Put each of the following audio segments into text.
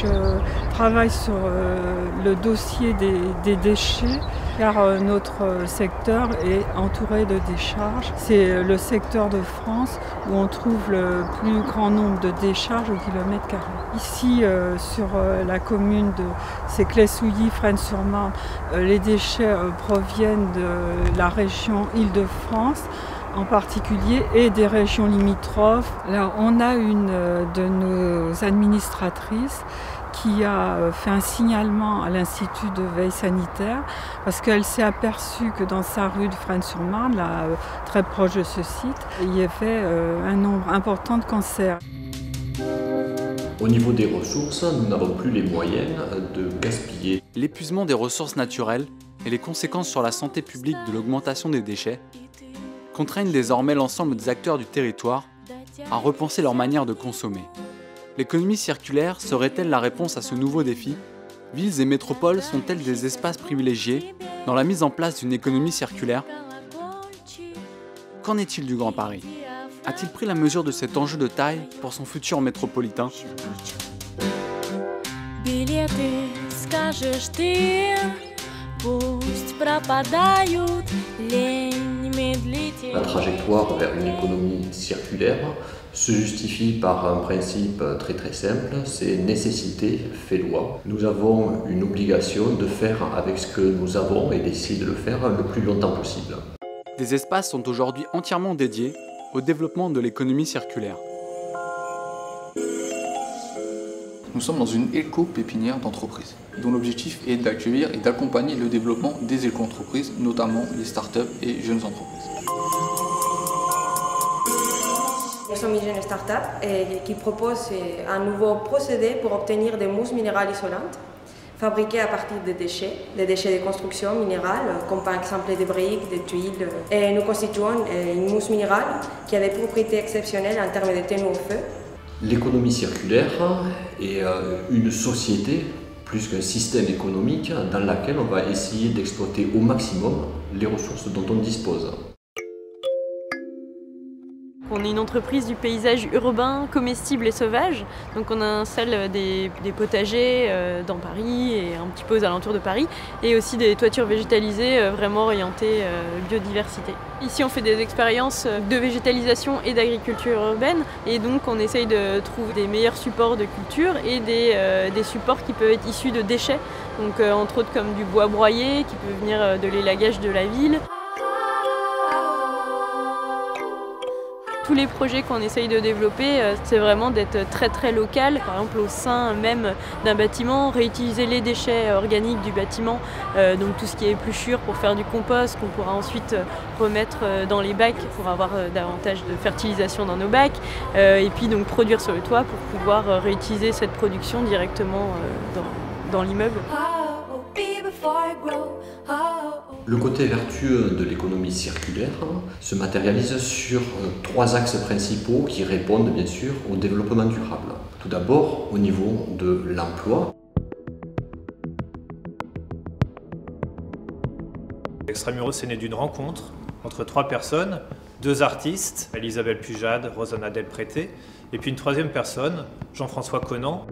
travaille sur le dossier des déchets car notre secteur est entouré de décharges. C'est le secteur de France où on trouve le plus grand nombre de décharges au kilomètre carré. Ici, sur la commune de Séclès-Souilly, Fresnes-sur-Marne, les déchets proviennent de la région Île-de-France en particulier et des régions limitrophes. Alors, on a une de nos administratrices qui a fait un signalement à l'Institut de veille sanitaire parce qu'elle s'est aperçue que dans sa rue de Fresnes-sur-Marne, là, très proche de ce site, il y avait un nombre important de cancers. Au niveau des ressources, nous n'avons plus les moyens de gaspiller. L'épuisement des ressources naturelles et les conséquences sur la santé publique de l'augmentation des déchets contraignent désormais l'ensemble des acteurs du territoire à repenser leur manière de consommer. L'économie circulaire serait-elle la réponse à ce nouveau défi? Villes et métropoles sont-elles des espaces privilégiés dans la mise en place d'une économie circulaire? Qu'en est-il du Grand Paris? A-t-il pris la mesure de cet enjeu de taille pour son futur métropolitain? La trajectoire vers une économie circulaire se justifie par un principe très simple, c'est nécessité fait loi. Nous avons une obligation de faire avec ce que nous avons et d'essayer de le faire le plus longtemps possible. Des espaces sont aujourd'hui entièrement dédiés au développement de l'économie circulaire. Nous sommes dans une éco-pépinière d'entreprises, dont l'objectif est d'accueillir et d'accompagner le développement des éco-entreprises, notamment les startups et jeunes entreprises. Nous sommes une jeune start-up qui propose un nouveau procédé pour obtenir des mousses minérales isolantes fabriquées à partir des déchets de construction minérale, comme par exemple des briques, des tuiles. Et nous constituons une mousse minérale qui a des propriétés exceptionnelles en termes de tenue au feu. L'économie circulaire est une société plus qu'un système économique dans laquelle on va essayer d'exploiter au maximum les ressources dont on dispose. On est une entreprise du paysage urbain, comestible et sauvage. Donc on installe des potagers dans Paris et un petit peu aux alentours de Paris et aussi des toitures végétalisées vraiment orientées biodiversité. Ici on fait des expériences de végétalisation et d'agriculture urbaine et donc on essaye de trouver des meilleurs supports de culture et des supports qui peuvent être issus de déchets. Donc entre autres comme du bois broyé qui peut venir de l'élagage de la ville. Tous les projets qu'on essaye de développer, c'est vraiment d'être très local. Par exemple, au sein même d'un bâtiment, réutiliser les déchets organiques du bâtiment, donc tout ce qui est épluchure pour faire du compost qu'on pourra ensuite remettre dans les bacs pour avoir davantage de fertilisation dans nos bacs. Et puis donc produire sur le toit pour pouvoir réutiliser cette production directement dans l'immeuble. Le côté vertueux de l'économie circulaire se matérialise sur trois axes principaux qui répondent bien sûr au développement durable. Tout d'abord au niveau de l'emploi. Extramuros est né d'une rencontre entre trois personnes, deux artistes, Elisabeth Pujade, Rosanna Delprété, et puis une troisième personne, Jean-François Conant.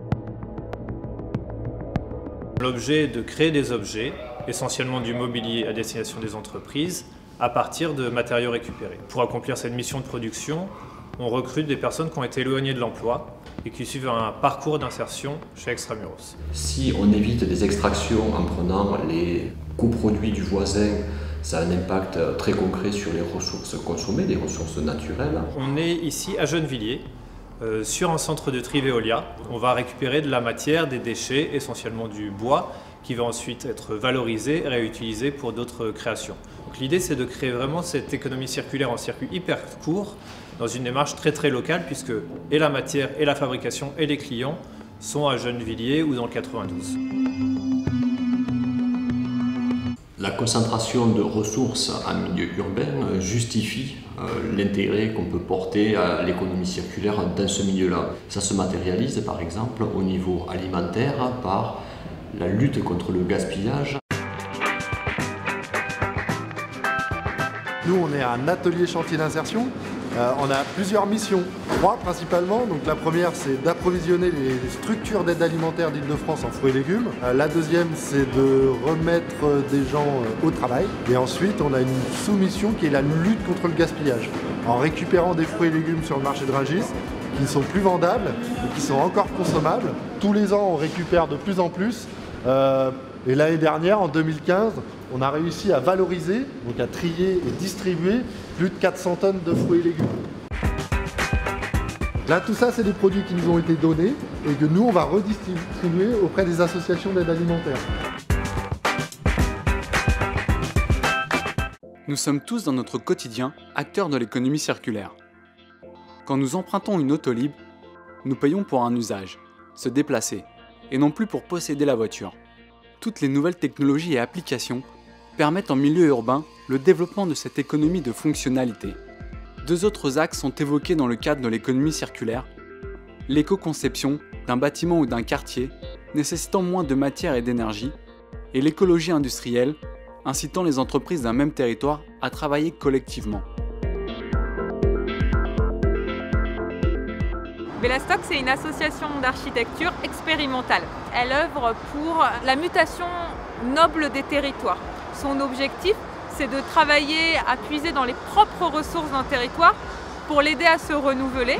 L'objet est de créer des objets, essentiellement du mobilier à destination des entreprises, à partir de matériaux récupérés. Pour accomplir cette mission de production, on recrute des personnes qui ont été éloignées de l'emploi et qui suivent un parcours d'insertion chez Extramuros. Si on évite des extractions en prenant les coproduits du voisin, ça a un impact très concret sur les ressources consommées, les ressources naturelles. On est ici à Gennevilliers, sur un centre de tri Veolia. On va récupérer de la matière, des déchets, essentiellement du bois, qui va ensuite être valorisé et réutilisé pour d'autres créations. L'idée, c'est de créer vraiment cette économie circulaire en circuit hyper court, dans une démarche très locale, puisque et la matière, et la fabrication, et les clients sont à Gennevilliers ou dans le 92. La concentration de ressources en milieu urbain justifie l'intérêt qu'on peut porter à l'économie circulaire dans ce milieu-là. Ça se matérialise par exemple au niveau alimentaire par la lutte contre le gaspillage. Nous, on est un atelier chantier d'insertion On a plusieurs missions, 3 principalement. Donc la première, c'est d'approvisionner les structures d'aide alimentaire d'Île-de-France en fruits et légumes. La deuxième, c'est de remettre des gens au travail. Et ensuite, on a une sous-mission qui est la lutte contre le gaspillage. En récupérant des fruits et légumes sur le marché de Rungis, qui ne sont plus vendables et qui sont encore consommables. Tous les ans, on récupère de plus en plus. Et l'année dernière, en 2015, on a réussi à valoriser, donc à trier et distribuer plus de 400 tonnes de fruits et légumes. Là, tout ça, c'est des produits qui nous ont été donnés et que nous, on va redistribuer auprès des associations d'aide alimentaire. Nous sommes tous dans notre quotidien acteurs de l'économie circulaire. Quand nous empruntons une auto libre, nous payons pour un usage, se déplacer, et non plus pour posséder la voiture. Toutes les nouvelles technologies et applications permettent en milieu urbain le développement de cette économie de fonctionnalité. 2 autres axes sont évoqués dans le cadre de l'économie circulaire. L'éco-conception d'un bâtiment ou d'un quartier nécessitant moins de matière et d'énergie, et l'écologie industrielle incitant les entreprises d'un même territoire à travailler collectivement. Velastock, c'est une association d'architecture expérimentale. Elle œuvre pour la mutation noble des territoires. Son objectif, c'est de travailler à puiser dans les propres ressources d'un territoire pour l'aider à se renouveler.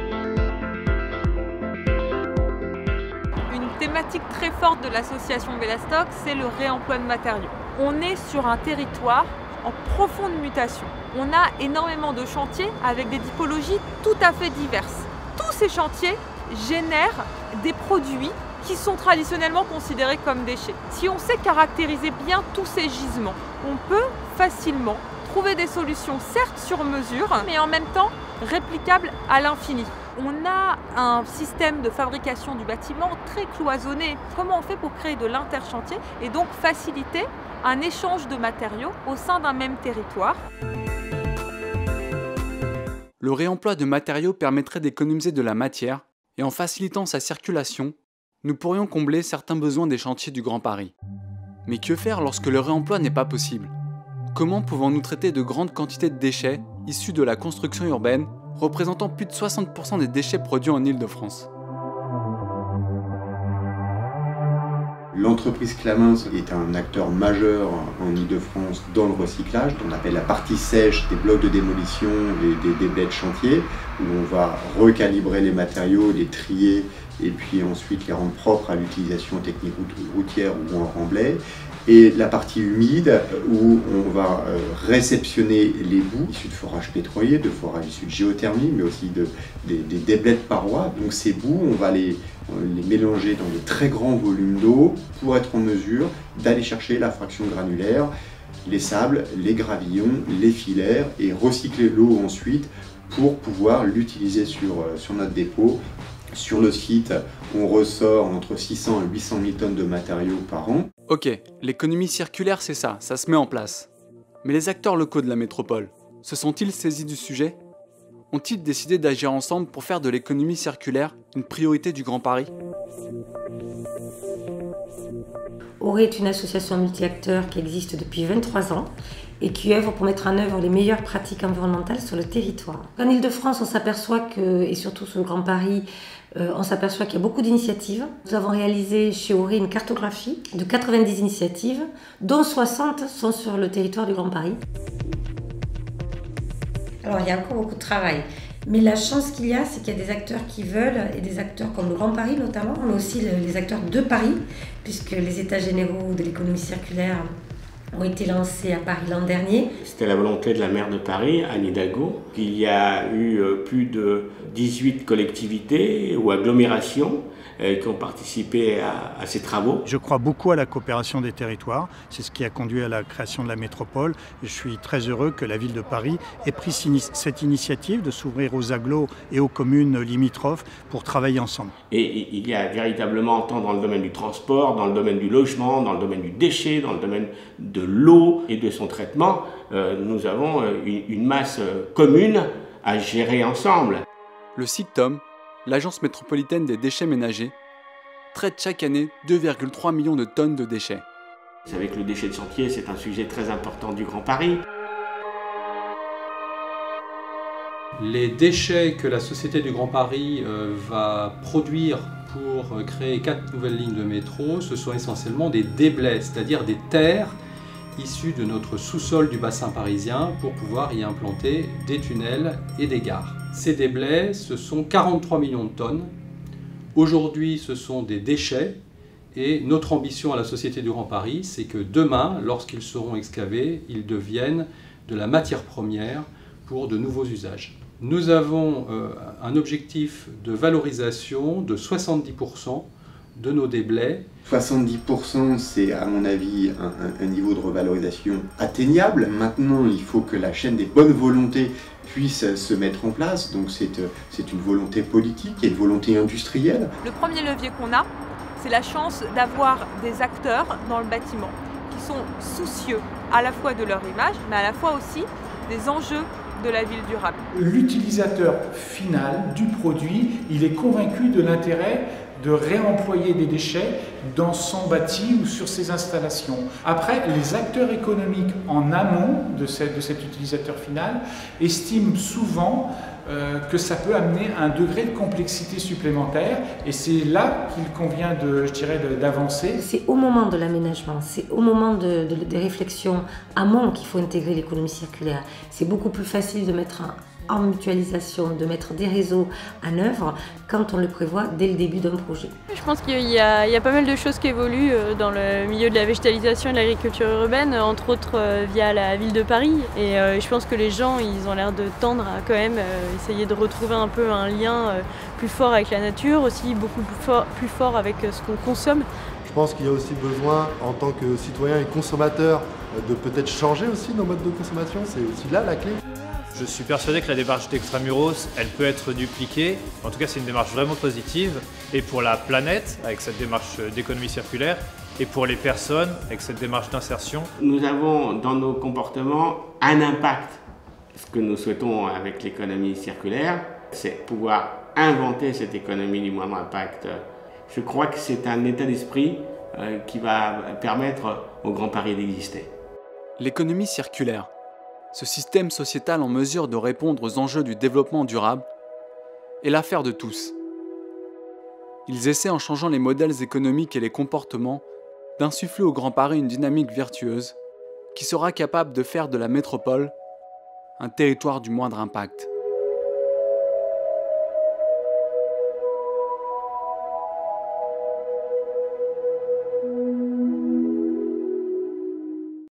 Une thématique très forte de l'association Velastock, c'est le réemploi de matériaux. On est sur un territoire en profonde mutation. On a énormément de chantiers avec des typologies tout à fait diverses. Tous ces chantiers génèrent des produits qui sont traditionnellement considérés comme déchets. Si on sait caractériser bien tous ces gisements, on peut facilement trouver des solutions certes sur mesure, mais en même temps réplicables à l'infini. On a un système de fabrication du bâtiment très cloisonné. Comment on fait pour créer de l'interchantier et donc faciliter un échange de matériaux au sein d'un même territoire? Le réemploi de matériaux permettrait d'économiser de la matière et en facilitant sa circulation, nous pourrions combler certains besoins des chantiers du Grand Paris. Mais que faire lorsque le réemploi n'est pas possible? Comment pouvons-nous traiter de grandes quantités de déchets issus de la construction urbaine, représentant plus de 60% des déchets produits en Île-de-France? L'entreprise Clamens est un acteur majeur en Île-de-France dans le recyclage. On appelle la partie sèche des blocs de démolition et des déblaits de chantier, où on va recalibrer les matériaux, les trier et puis ensuite les rendre propres à l'utilisation technique routière ou en remblai. Et la partie humide, où on va réceptionner les boues issus de forages pétroliers, de forages issus de géothermie, mais aussi des déblais de parois. Donc ces boues, on va les mélanger dans de très grands volumes d'eau pour être en mesure d'aller chercher la fraction granulaire, les sables, les gravillons, les filaires et recycler l'eau ensuite pour pouvoir l'utiliser sur notre dépôt. Sur le site, on ressort entre 600 et 800 000 tonnes de matériaux par an. Ok, l'économie circulaire c'est ça se met en place. Mais les acteurs locaux de la métropole, se sont-ils saisis du sujet? Ont-ils décidé d'agir ensemble pour faire de l'économie circulaire une priorité du Grand Paris? Auré est une association multi-acteurs qui existe depuis 23 ans et qui œuvre pour mettre en œuvre les meilleures pratiques environnementales sur le territoire. En Île-de-France, on s'aperçoit que, et surtout sur le Grand Paris, on s'aperçoit qu'il y a beaucoup d'initiatives. Nous avons réalisé chez Auré une cartographie de 90 initiatives, dont 60 sont sur le territoire du Grand Paris. Alors il y a encore beaucoup de travail. Mais la chance qu'il y a, c'est qu'il y a des acteurs qui veulent, et des acteurs comme le Grand Paris notamment, mais aussi les acteurs de Paris, puisque les états généraux de l'économie circulaire ont été lancés à Paris l'an dernier. C'était la volonté de la maire de Paris, Anne Hidalgo. Il y a eu plus de 18 collectivités ou agglomérations qui ont participé à ces travaux. Je crois beaucoup à la coopération des territoires, c'est ce qui a conduit à la création de la métropole. Je suis très heureux que la ville de Paris ait pris cette initiative de s'ouvrir aux agglos et aux communes limitrophes pour travailler ensemble. Et il y a véritablement, tant dans le domaine du transport, dans le domaine du logement, dans le domaine du déchet, dans le domaine de l'eau et de son traitement, nous avons une masse commune à gérer ensemble. Le SICTOM, l'Agence métropolitaine des déchets ménagers, traite chaque année 2,3 millions de tonnes de déchets. Vous savez que le déchet de chantier, c'est un sujet très important du Grand Paris. Les déchets que la Société du Grand Paris va produire pour créer 4 nouvelles lignes de métro, ce sont essentiellement des déblais, c'est-à-dire des terres issues de notre sous-sol du bassin parisien pour pouvoir y implanter des tunnels et des gares. Ces déblais, ce sont 43 millions de tonnes. Aujourd'hui, ce sont des déchets et notre ambition à la Société du Grand Paris, c'est que demain, lorsqu'ils seront excavés, ils deviennent de la matière première pour de nouveaux usages. Nous avons un objectif de valorisation de 70% de nos déblais. 70%, c'est à mon avis un niveau de revalorisation atteignable. Maintenant, il faut que la chaîne des bonnes volontés puisse se mettre en place. Donc c'est une volonté politique et une volonté industrielle. Le premier levier qu'on a, c'est la chance d'avoir des acteurs dans le bâtiment qui sont soucieux à la fois de leur image, mais à la fois aussi des enjeux de la ville durable. L'utilisateur final du produit, il est convaincu de l'intérêt de réemployer des déchets dans son bâti ou sur ses installations. Après, les acteurs économiques en amont de cet utilisateur final estiment souvent que ça peut amener un degré de complexité supplémentaire et c'est là qu'il convient d'avancer. C'est au moment de l'aménagement, c'est au moment des réflexions amont qu'il faut intégrer l'économie circulaire. C'est beaucoup plus facile de mettre en mutualisation, de mettre des réseaux en œuvre quand on le prévoit dès le début d'un projet. Je pense qu'il y a pas mal de choses qui évoluent dans le milieu de la végétalisation et de l'agriculture urbaine, entre autres via la ville de Paris. Et je pense que les gens, ils ont l'air de tendre à quand même essayer de retrouver un peu un lien plus fort avec la nature, aussi beaucoup plus fort avec ce qu'on consomme. Je pense qu'il y a aussi besoin, en tant que citoyen et consommateur, de peut-être changer aussi nos modes de consommation. C'est aussi là la clé. Je suis persuadé que la démarche d'Extramuros, elle peut être dupliquée. En tout cas, c'est une démarche vraiment positive. Et pour la planète, avec cette démarche d'économie circulaire, et pour les personnes, avec cette démarche d'insertion. Nous avons dans nos comportements un impact. Ce que nous souhaitons avec l'économie circulaire, c'est pouvoir inventer cette économie du moindre impact. Je crois que c'est un état d'esprit qui va permettre au Grand Paris d'exister. L'économie circulaire, ce système sociétal en mesure de répondre aux enjeux du développement durable, est l'affaire de tous. Ils essaient, en changeant les modèles économiques et les comportements, d'insuffler au Grand Paris une dynamique vertueuse qui sera capable de faire de la métropole un territoire du moindre impact.